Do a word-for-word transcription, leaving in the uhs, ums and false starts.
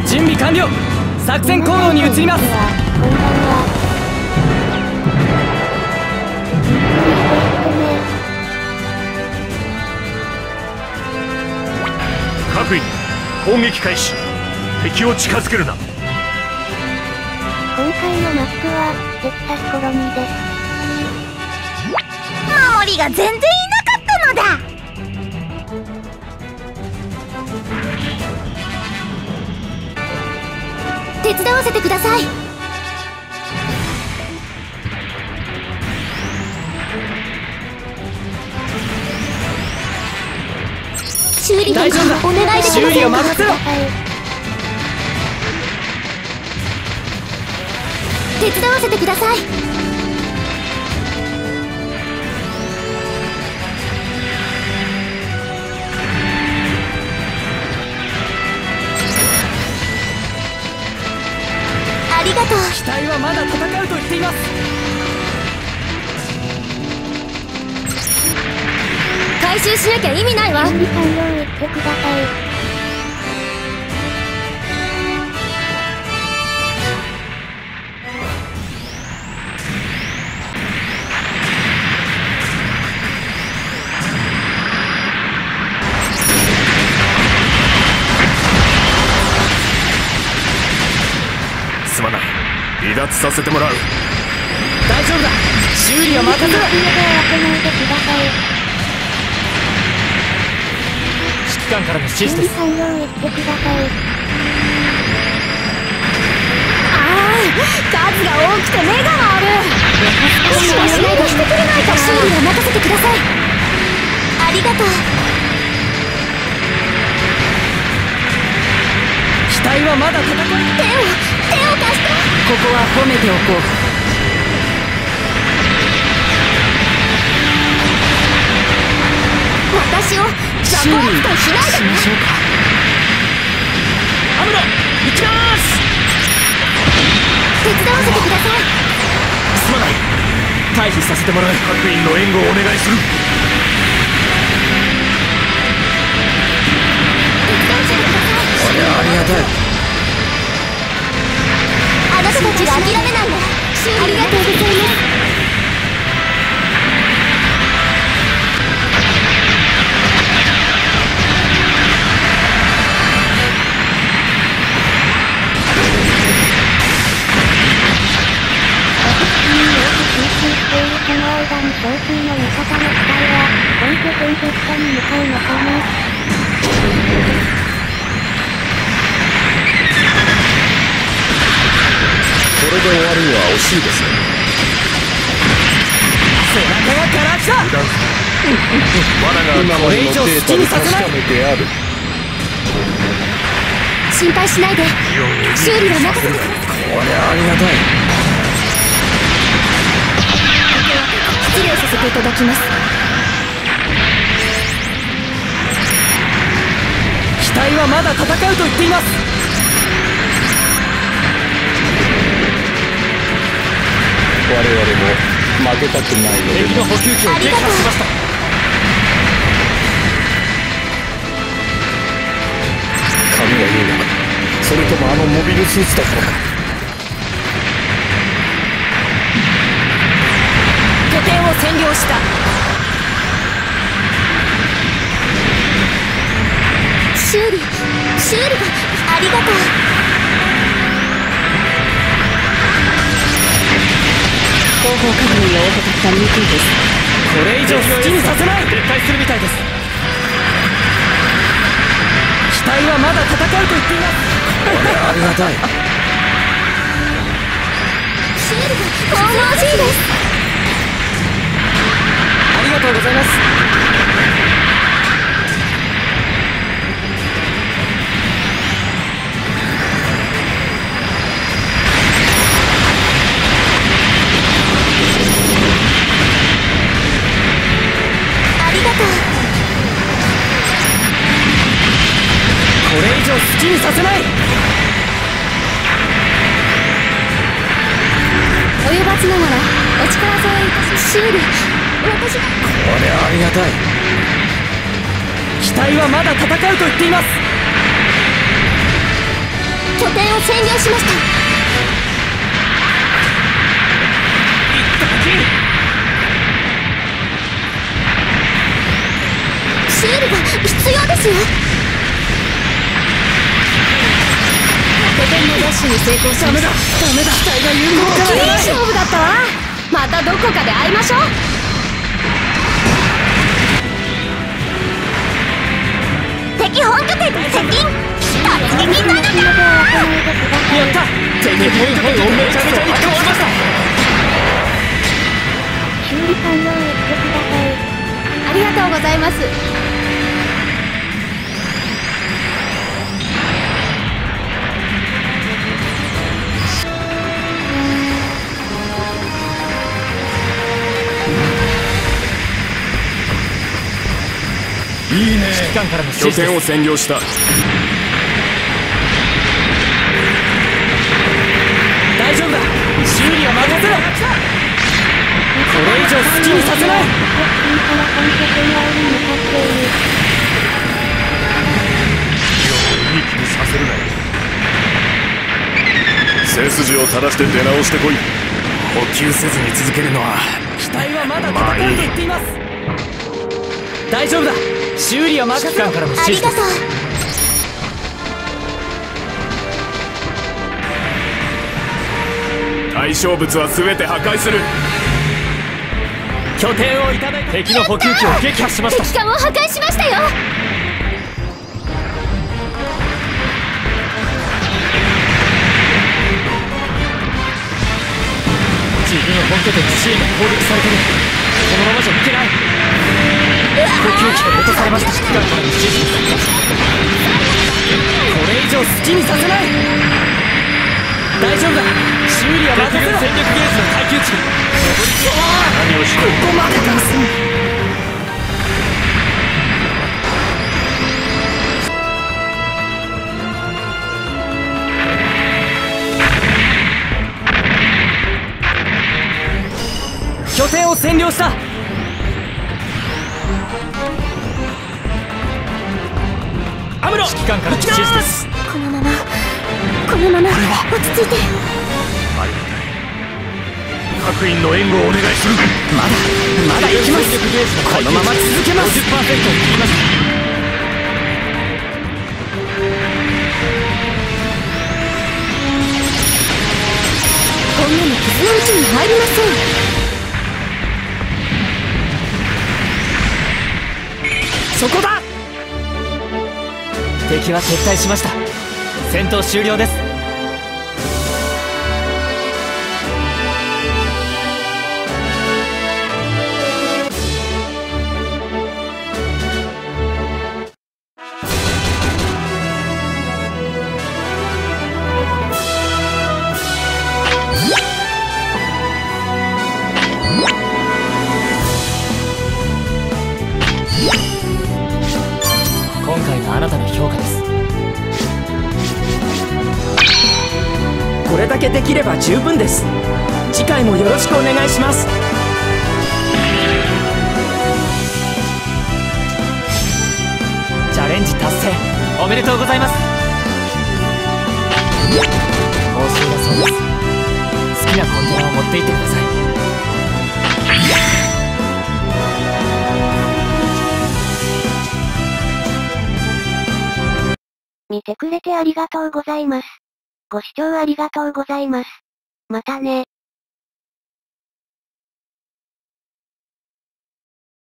準備完了。作戦行動に移ります。 各員攻撃開始。敵を近づけるな。 今回のマップはテキサスコロニーです。守りが全然いなかったのだ。手伝わせてください。修理大丈夫だ。 お願いできませんか。 修理を任せろ。 手伝わせてください。ありがとう。 機体はまだ戦うと言っています。 回収しなきゃ意味ないわ。準備完了言ってください。 すまない。離脱させてもらう。 大丈夫だ。修理は任せろ。 スピードを当てないでください。 指揮官からの指示です。 準備完了言ってください。ああ、数が多くて目が回る。少しはしないでしてくれないか。修理は任せてください。ありがとう。 機体はまだ戦う。 手を手を貸して。 ここは褒めておこう。 私をジャパンとしないでね。 しましょうか。アムロ、行きまーす。 手伝わせてください。 すまない。退避させてもらう。 各員の援護をお願いする。 手伝わせてください。 これはありがたい。 あなたたちが諦めないの。ありがとうございます。この間に少数の味方の機体は本拠点突破に向かうのかな。 これで終わるには惜しいですね。 背中がから来た。 罠がこれ以上好きにさせない。 心配しないで。修理は任せてください。 これはありがたい。 失礼させていただきます。 機体はまだ戦うと言っています。 我々も負けたくないので。 敵の補給機を撃破しました。 神が言うのか。それともあのモビルスーツだからか。 拠点を占領した。 修理修理がありがとう。後方確認を怠ったミーティンです。 これ以上好きにさせない。撤退するみたいです。機体はまだ戦うと言っています。これはありがたい。 修理が神々しいです。 ありがとうございます。 ありがとう。 これ以上好きにさせない。 及ばずながらお力添えいたし、修理私が。 これはありがたい。機体はまだ戦うと言っています。 結占領しました。シールが必要ですよ。拠点のダッシュに成功しました。ダメだダメだ、機体が有効からない。いい勝負だったわ。またどこかで会いましょう。敵本拠点に接近。突撃なのだ。 やった。敵本拠点をめちゃめちゃにかわしました。 修理完了へしてください。ありがとうございます。 いいね。 指揮官からの指示です。 拠点を占領した。 大丈夫だ。修理は任せろ。これ以上好きにさせない。 いい気にさせるなよ。背筋を正して出直してこい。補給せずに続けるのは。 機体はまだ戦うと言っています。大丈夫だ。修理は任せろ。からの指示です。 ありがとう。 対象物は全て破壊する。 拠点をいただいた。敵の補給機を撃破しました。 敵艦を破壊しましたよ。 自分の本拠点の シー が攻撃されてる。このままじゃいけない。補給機が落とされました。指揮官からの指示です。これ以上好きにさせない。大丈夫だ。修理は任せろ。戦力ゲージの耐久値が何をしろ。ここまでだ。拠点を占領した。アムロ、指揮官からの指示です。 このままこのまま落ち着いて。 ありがたい。各員の援護をお願いする。 まだまだ行きます。このまま続けます。 ごじゅっパーセント を切りました。 こんなの傷のうちに入りません。 そこだ。敵は撤退しました。戦闘終了です。今回のあなたの評価です。 これだけできれば十分です。次回もよろしくお願いします。 チャレンジ達成おめでとうございます。報酬だそうです。好きなコンテナを持って行ってください。 見てくれてありがとうございます。ご視聴ありがとうございます。またね。